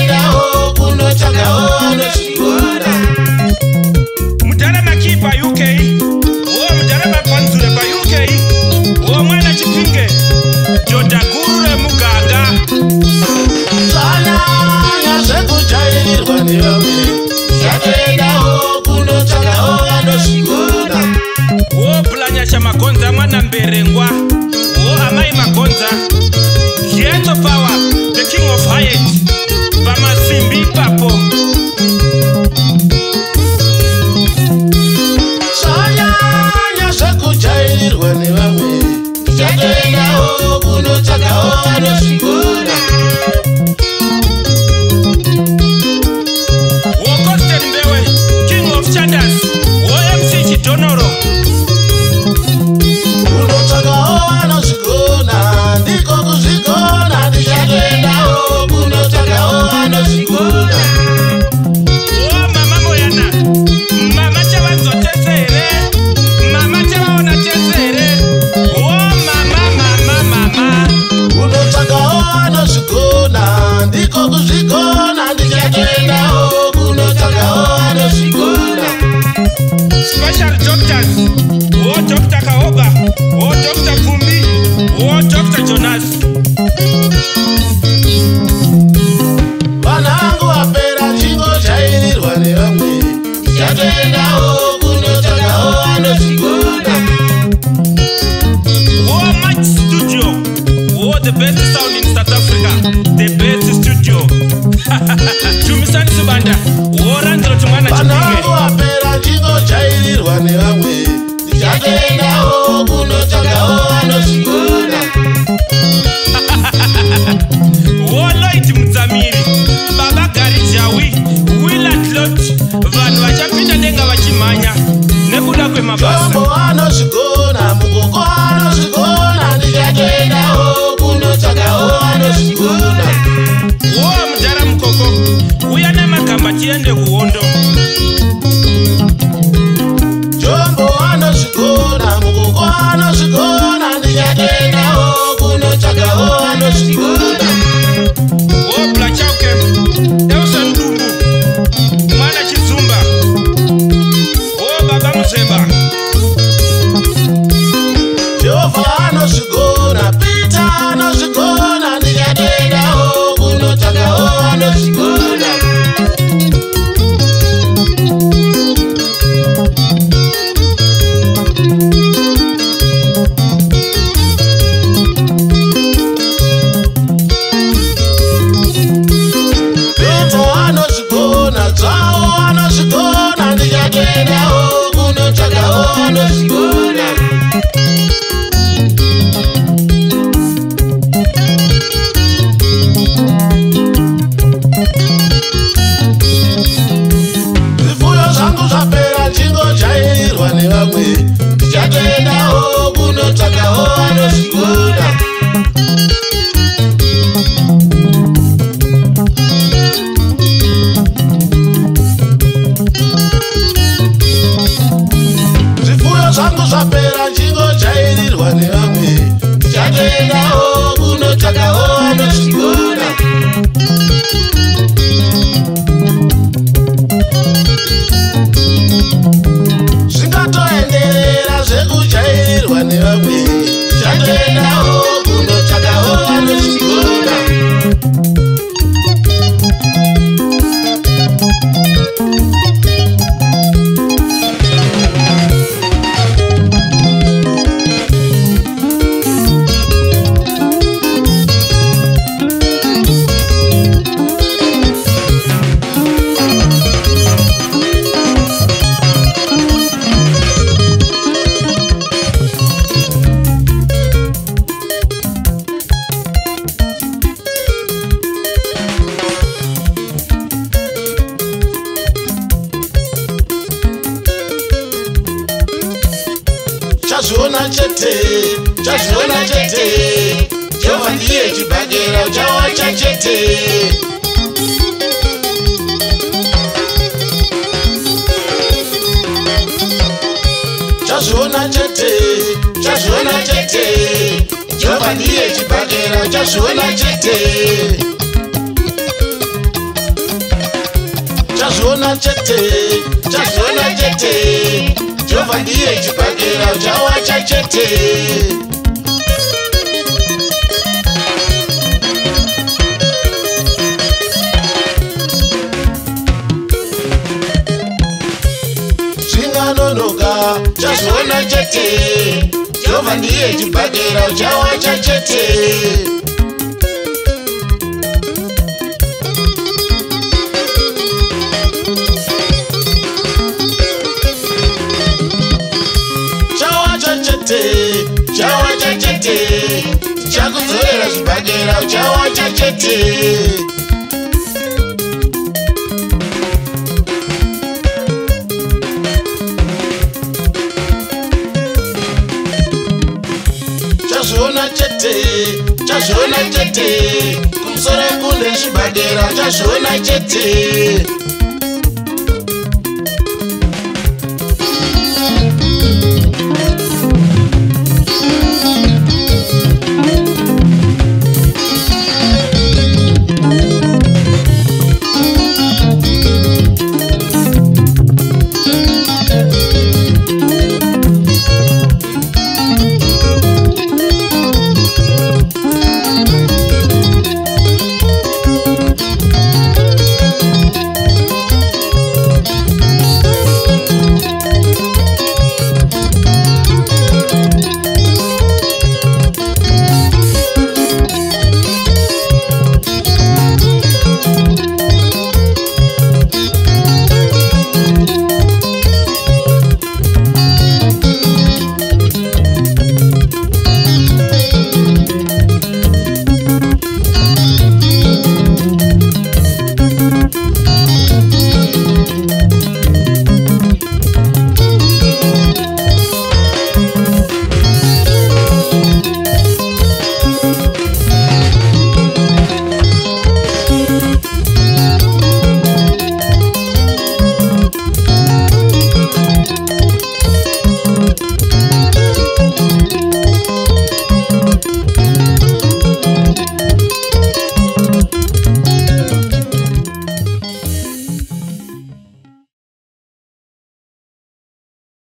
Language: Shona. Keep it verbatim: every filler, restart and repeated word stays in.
Tichatendawo kunotsvakawo vanozvikona. Mudhara makipa U K, wo mudhara mapanzure pa U K, wo mwana Chipinge, dhodha guru remuganga. Zvanyanya zvekujairirwa nevamwe. Tichatendawo kunotsvakawo vanozvikona. Wo Blanyacha Magonza mwana Mberengwa, wo Amai Magonza, Gietto Power, the king of Hyatt, Pamasimbi Papo. Zvanyanya zvekujairirwa nevamwe. Tichatendawo kunotsvakawo vanozvikona. Wo Constant Mbewe, king of Chadas, wo M C Chidonoro. Kunotsvakawo vanozvikona, ndiko kuzvikona. Tichatendawo kunotsvakawo vanozvikona. Wo Mama Moyana, Mama Chavanzotesere, Mama Chavaona Tesere, wo Mama Mama Mama. Kunotsvakawo vanozvikona, ndiko kuzvikona. Tichatendawo kunotsvakawo vanozvikona. Special doctors, wo Doctor Kaoba, wo Doctor Pfumbi, wo Doctor Jonas. Vanangu vapera chingojairirwa nevamwe. Tichatendawo kunotsvakawo vanozvikona. Wo Match Studio, wo the best sound in South Africa, the best studio. Chumisani Subanda, wo Randro Tumwana Vanangu Chipinge. vapera chingojairirwa nevamwe. Tichatendawo kunotsvakawo vanozvikona. Wo Lloyd Mudzamiri, Baba Gari Jawi, Willard Lot, vanhu vachapinda denga vachimhanya nekuda kwemabasa. Jombo vanozvikona, mukoko vanozvikona. Tichatendawo kunotsvakawo vanozvikona. Wo Mudhara Mukoko, uya nemagamba tiende kuhondo. Jombo vanozvikona, mukoko vanozvikona. Tichatendawo kunotsvakawo vanozvikona. Wo Blachauke, Elson Dumbu, mwana Chizumba, wo Baba Muzemba. Jehovha vanozvikona, Peter vanozvikona. Tichatendawo kunotsvakawo vanozvikona. Peter vanozvikona, Dzvawo vanozvikona. Tichatendawo kunotsvakawo vanozvikona. Zvifuyo zvangu zvapera chingojairirwa nevamwe. Tichatendawo kunotsvakawo vanozvikona. Zvifuyo zvangu zvapera chingojairirwa nevamwe. Tichatendawo kunotsvakawo vanozvikona. Zvingatoenderera zvekujairirwa nevamwe. Tichatendawo kunotsvakawo vanozvikona. Chazviona chete, chazviona chete. Jehovha ndiye chibhagera, uchawacha chete. Chazviona chete, chazviona chete. Jehovha ndiye chibhagera, uchazviona chete. uchazviona chete, uchazviona chete. Jehovha ndiye chibhakera, uchawacha chete. Zvinganonoka, uchazviona chete. Jehovha ndiye chibhakera, uchawacha chete. Uchawacha chete, tichakudzorera zvibhakera, uchawacha chete. Uchazviona chete, uchazviona chete. Kumusoro kune zvibhakera, uchazviona chete.